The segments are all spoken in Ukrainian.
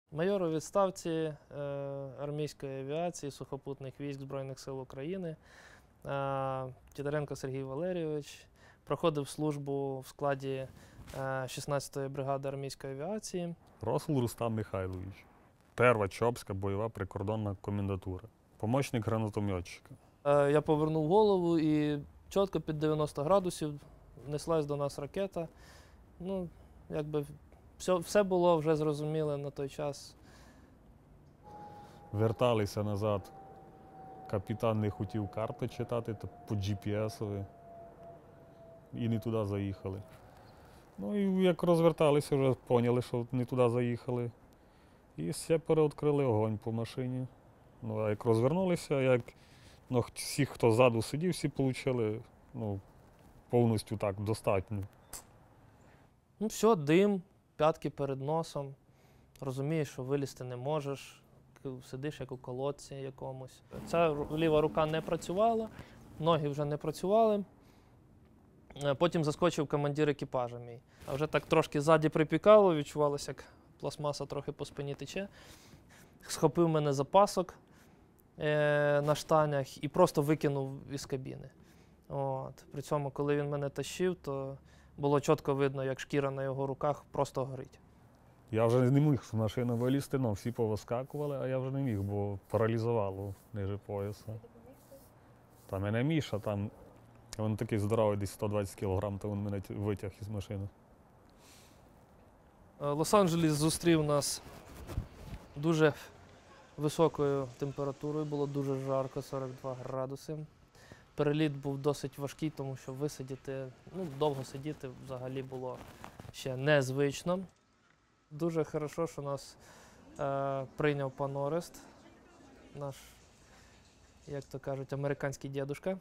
Майор у відставці армійської авіації сухопутних військ Збройних сил України Тітаренко Сергій Валерійович проходив службу в складі 16-ї бригади армійської авіації. Росул Рустам Михайлович. Перша Чопська бойова прикордонна комендатура. Помічник гранатометчика. Я повернув голову і чітко під 90 градусів неслась до нас ракета. Ну, якби все було вже зрозуміло на той час. Верталися назад. Капітан не хотів карти читати по GPS-ові. І не туди заїхали. Ну і як розверталися, вже поняли, що не туди заїхали. І все переоткрили огонь по машині. Ну, а як розвернулися, всі, хто ззаду сидів, всі отримали повністю так, достатньо. Ну все, дим, п'ятки перед носом. Розумієш, що вилізти не можеш. Сидиш як у колодці якомусь. Ця ліва рука не працювала, ноги вже не працювали. Потім заскочив командир екіпажа мій. А вже так трошки ззаді припікало, відчувалося, як пластмаса трохи по спині тече. Схопив мене за пасок на штанях і просто викинув із кабіни. При цьому, коли він мене тащив, то було чітко видно, як шкіра на його руках просто горить. Я вже не міг з машини вилізти, всі повискакували, а я вже не міг, бо паралізувало ниже пояса. Та мене Міша, він такий здоровий, десь 120 кг, то він мене витяг із машини. Лос-Анджелес зустрів нас дуже високою температурою, було дуже жарко, 42 градуси. Переліт був досить важкий, тому що висидіти, довго сидіти взагалі було ще незвично. Дуже добре, що нас прийняв пан Орест, наш, як то кажуть, американський дідушка,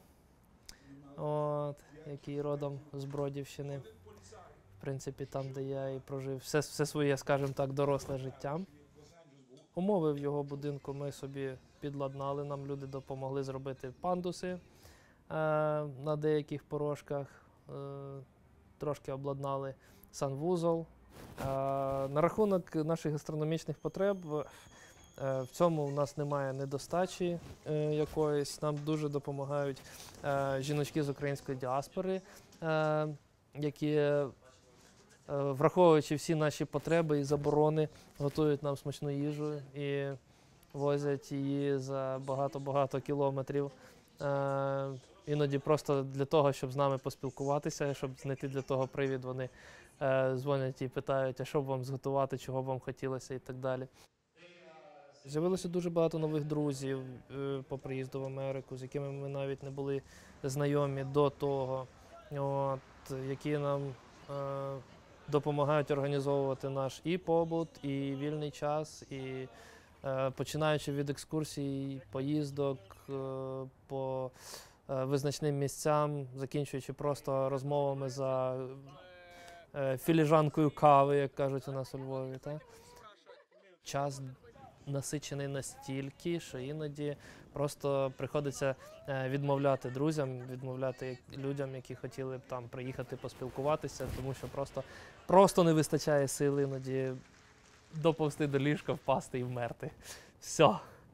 який родом з Бродівщини, в принципі, там, де я і прожив все своє, скажімо так, доросле життя. Умови в його будинку ми собі підладнали, нам люди допомогли зробити пандуси на деяких порожках, трошки обладнали санвузол. На рахунок наших гастрономічних потреб, в цьому у нас немає недостачі якоїсь. Нам дуже допомагають жіночки з української діаспори, які, враховуючи всі наші потреби і заборони, готують нам смачну їжу і возять її за багато-багато кілометрів. Іноді просто для того, щоб з нами поспілкуватися, щоб знайти для того привід, вони дзвонять і питають, а що б вам зготувати, чого б вам хотілося і так далі. З'явилося дуже багато нових друзів по приїзду в Америку, з якими ми навіть не були знайомі до того, які нам допомагають організовувати наш і побут, і вільний час, і починаючи від екскурсій, поїздок по визначним місцям, закінчуючи просто розмовами за філіжанкою кави, як кажуть у нас у Львові. Так? Час насичений настільки, що іноді просто приходиться відмовляти друзям, відмовляти людям, які хотіли б там приїхати поспілкуватися, тому що просто не вистачає сили іноді доповзти до ліжка, впасти і вмерти. Все.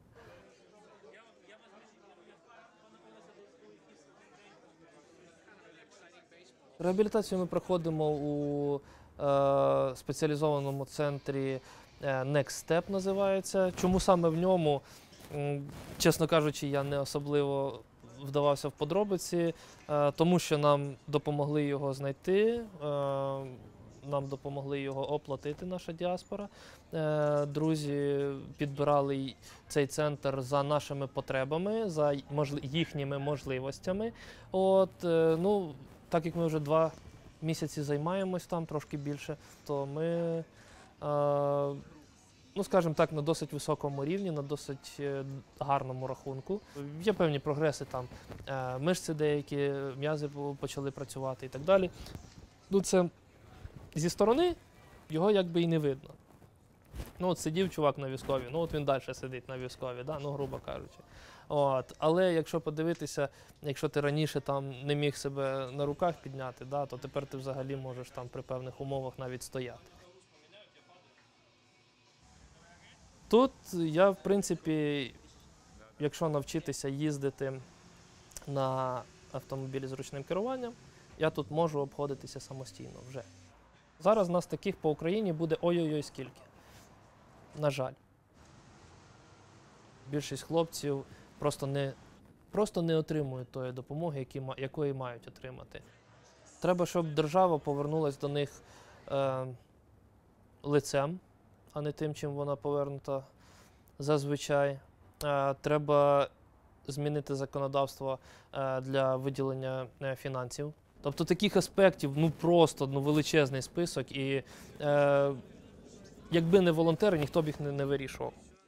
Реабілітацію ми проходимо у спеціалізованому центрі Next Step називається. Чому саме в ньому, чесно кажучи, я не особливо вдавався в подробиці, тому що нам допомогли його знайти, нам допомогли його оплатити, наша діаспора. Друзі підбирали цей центр за нашими потребами, за їхніми можливостями. Так як ми вже 2 місяці займаємось там, трошки більше, то ми, скажімо так, на досить високому рівні, на досить гарному рахунку. Є певні прогреси, там мишці деякі, м'язи почали працювати і так далі. Це зі сторони його якби і не видно. Сидів чувак на військовій, він далі сидить на військовій, грубо кажучи. Але якщо подивитися, якщо ти раніше там не міг себе на руках підняти, то тепер ти взагалі можеш там при певних умовах навіть стояти. Тут я, в принципі, якщо навчитися їздити на автомобілі з ручним керуванням, я тут можу обходитися самостійно вже. Зараз нас таких по Україні буде ой-ой-ой скільки. На жаль. Більшість хлопців просто не отримують тої допомоги, якої мають отримати. Треба, щоб держава повернулася до них лицем, а не тим, чим вона повернута зазвичай. Треба змінити законодавство для виділення фінансів. Тобто таких аспектів просто величезний список, і якби не волонтери, ніхто б їх не вирішував.